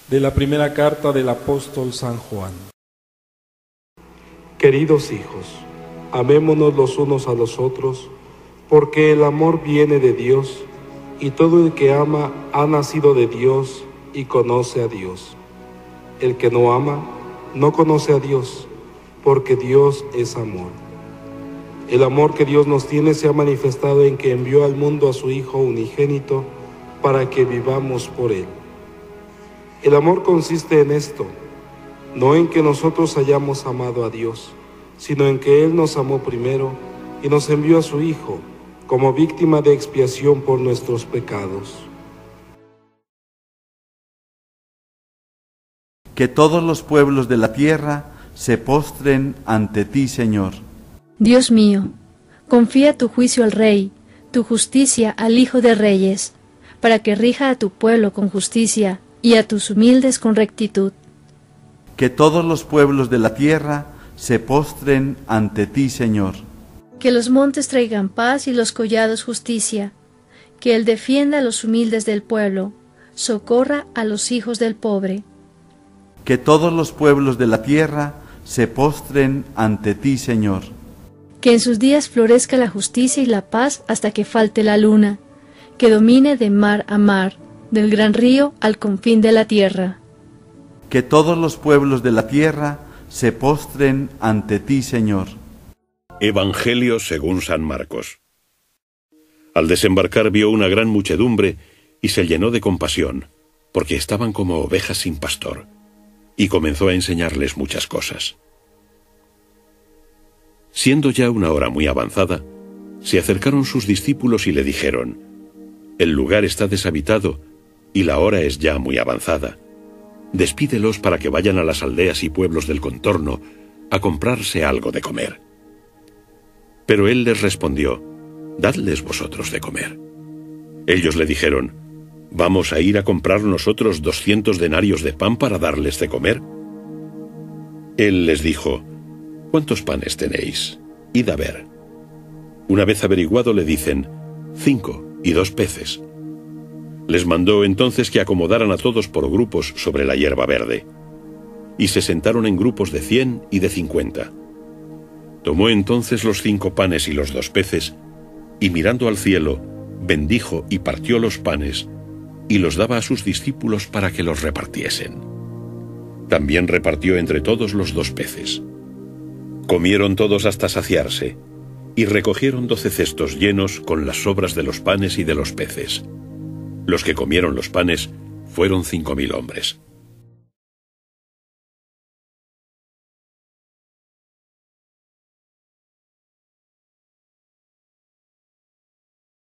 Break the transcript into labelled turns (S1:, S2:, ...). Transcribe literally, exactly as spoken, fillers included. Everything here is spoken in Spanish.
S1: De la primera carta del apóstol San Juan.
S2: Queridos hijos, amémonos los unos a los otros, porque el amor viene de Dios, y todo el que ama ha nacido de Dios y conoce a Dios. El que no ama no conoce a Dios, porque Dios es amor. El amor que Dios nos tiene se ha manifestado en que envió al mundo a su Hijo unigénito para que vivamos por Él. El amor consiste en esto, no en que nosotros hayamos amado a Dios, sino en que Él nos amó primero y nos envió a su Hijo como víctima de expiación por nuestros pecados.
S3: Que todos los pueblos de la tierra se postren ante ti, Señor.
S4: Dios mío, confía tu juicio al Rey, tu justicia al Hijo de Reyes, para que rija a tu pueblo con justicia y a tus humildes con rectitud.
S3: Que todos los pueblos de la tierra se postren ante ti, Señor.
S4: Que los montes traigan paz y los collados justicia, que Él defienda a los humildes del pueblo, socorra a los hijos del pobre.
S3: Que todos los pueblos de la tierra se postren ante ti, Señor.
S4: Que en sus días florezca la justicia y la paz hasta que falte la luna, que domine de mar a mar, del gran río al confín de la tierra.
S3: Que todos los pueblos de la tierra se postren ante ti, Señor.
S5: Evangelio según San Marcos. Al desembarcar vio una gran muchedumbre y se llenó de compasión, porque estaban como ovejas sin pastor, y comenzó a enseñarles muchas cosas. Siendo ya una hora muy avanzada, se acercaron sus discípulos y le dijeron: «El lugar está deshabitado y la hora es ya muy avanzada. Despídelos para que vayan a las aldeas y pueblos del contorno a comprarse algo de comer». Pero él les respondió: «Dadles vosotros de comer». Ellos le dijeron: «¿Vamos a ir a comprar nosotros doscientos denarios de pan para darles de comer?». Él les dijo: «¿Cuántos panes tenéis? Id a ver». Una vez averiguado le dicen: «Cinco y dos peces». Les mandó entonces que acomodaran a todos por grupos sobre la hierba verde. Y se sentaron en grupos de cien y de cincuenta. Tomó entonces los cinco panes y los dos peces, y mirando al cielo, bendijo y partió los panes, y los daba a sus discípulos para que los repartiesen. También repartió entre todos los dos peces. Comieron todos hasta saciarse, y recogieron doce cestos llenos con las sobras de los panes y de los peces. Los que comieron los panes fueron cinco mil hombres.